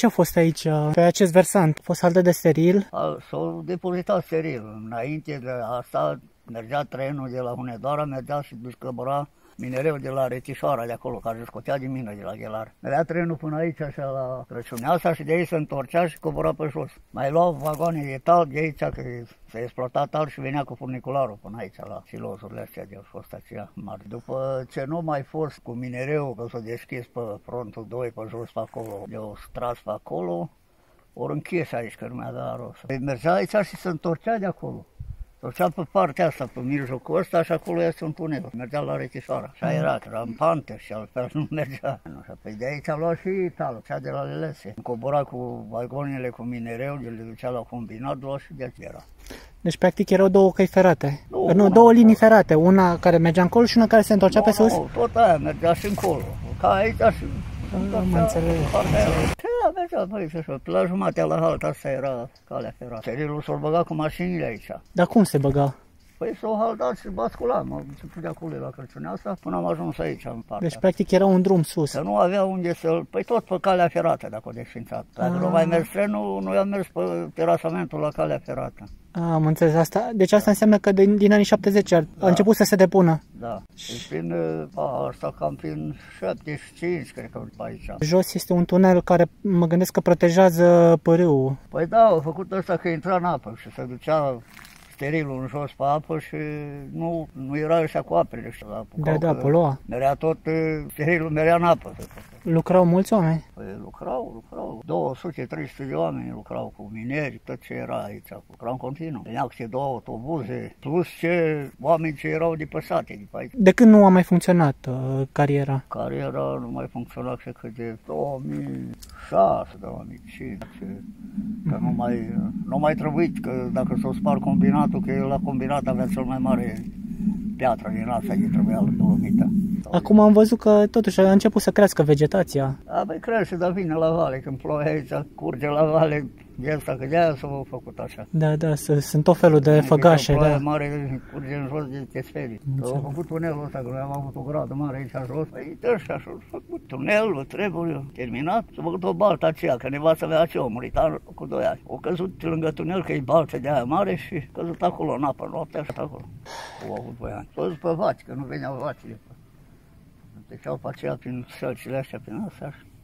ce a fost aici, pe acest versant? A fost haltă de steril? S-au depozitat steril. Înainte de asta mergea trenul de la Hunedoara, mergea și scăbăra minereu de la Rețișoara de acolo, care se scotea din mină de la Ghelar. Mergea trenul până aici, așa la Crăciuneasa, și de aici se întorcea și cobora pe jos. Mai luau vagoane de tal de aici, că se exploata tal și venea cu furnicularul până aici, la silozurile astea de au fost aceia mari. După ce nu mai fost cu minereu, că s-a deschis pe frontul 2, pe jos pe acolo, de-o stras pe acolo, ori închis aici, că nu mi-a dat rost. Păi mergea aici și se întorcea de acolo. Torcea pe partea asta, pe mijlocul ăsta, și acolo este un tunel. Mergea la Rețișoara. Așa era rampante și altfel nu mergea. Păi de aici a luat și talul, cea de la Lelese. Cobora cu vagonele cu minereu, le ducea la combinat, lua și de aici era. Deci, practic, erau două căi ferate. Nu, două linii ferate. Una care mergea încolo și una care se întorcea pe sus? Nu, tot aia mergea și încolo. Ca aici și... Mă înțeleg. Da, mergea pe aici așa. La jumatea la haltă, asta era calea ferată. Sterilul s-o băga cu mașinile aici. Dar cum se băga? Păi s-o haldat și bascula. M-am început de acolo la Crăciuneasa până am ajuns aici, în partea. Deci, practic, era un drum sus. Că nu avea unde să-l... Păi tot pe calea ferată, dacă o desfințat. Dacă nu mai mers trenul, noi am mers pe terasamentul la calea ferată. Am înțeles asta. Deci asta înseamnă că din anii 70 a început să se depună. Da. Deci prin asta cam prin 75, cred că pe aici. Jos este un tunel care mă gândesc că protejează pârâul. Păi da, au făcut ăsta că intra în apă și se ducea sterilul în jos pe apă și nu era ăștia cu apele ăștia. Da, polua. Merea tot, sterilul merea în apă. Lucrau mulți oameni? Păi lucrau. 200-300 de oameni lucrau cu mineri, tot ce era aici. Lucrau în continuu. Veneau câte 2 autobuze, plus ce oameni ce erau de pe sate, de pe aici. De când nu a mai funcționat cariera? Cariera nu mai funcționa, cred că de 2006, 2005. Că nu mai trebuit, că dacă s-o spar combinatul, că la combinat avea cel mai mare piatră din asta, ce trebuia la 2000. Acum am văzut că totuși a început să crească vegetația. Da, băi, crește, dar vine la vale, când plouă aici, curge la vale, de asta, că de-aia s-au făcut așa. Da, sunt tot felul de făgașe, da. Ploaia mare curge în jos de tesferii. Au făcut tunelul ăsta, că noi am avut o gradă mare aici în jos. Păi, ăștia și-au făcut tunelul, trebuie terminat. S-a făcut o baltă aceea, că nevastă avea aceea, a murit cu 2 ani. O căzut lângă tunel, că e baltă de aia mare și căzut acolo în apă, noaptea și acolo. Au avut 2 ani. S-au dus pe vaci, că nu veneau vacile. Treceau pe aceea prin sălcile astea, prin astea.